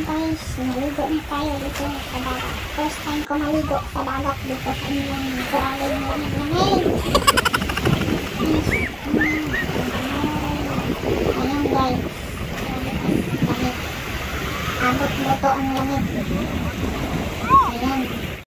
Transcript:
guys, naligo na tayo dito sa dagat. First time ko maligo sa dagat dito sa inyong grabe yung lamig-lamig. Ayan guys, lamig. Abot mo to ang lamig. Ayan.